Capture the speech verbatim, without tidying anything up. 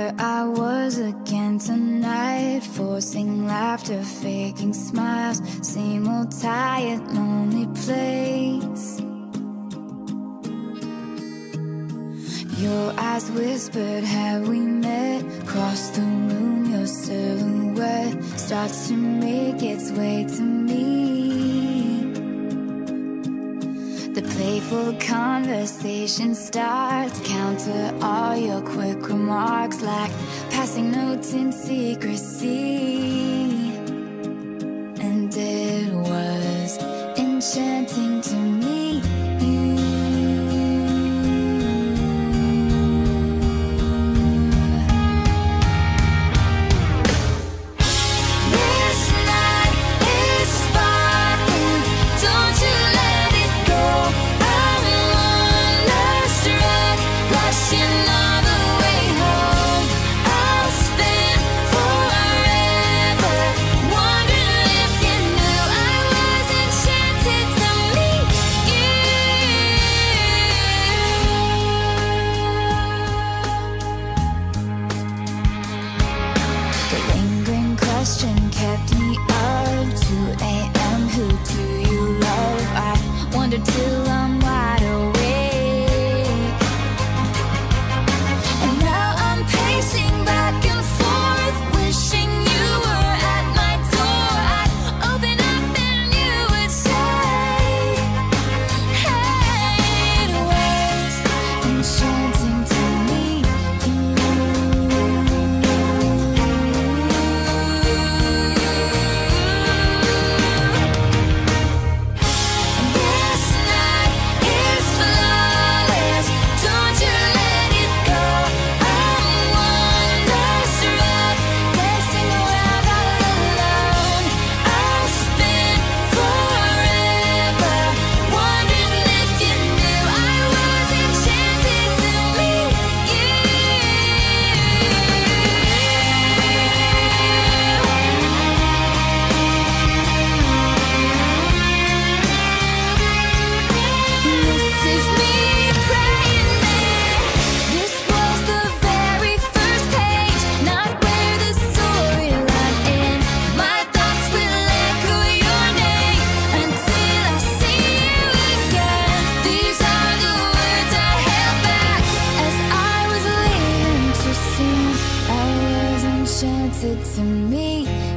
There I was again tonight, forcing laughter, faking smiles. Same old tired, lonely place. Your eyes whispered, have we met? Across the room, your silhouette starts to make its way to me. The playful conversation starts, counter all your quick remarks like passing notes in secrecy. And it was enchanting to meet you. Kept me up, two A M Who do you love? I wonder till I'm wide awake. And now I'm pacing back and forth, wishing you were at my door. I'd open up and you would say, hey, it was enchanting to meet you. Enchanted to me.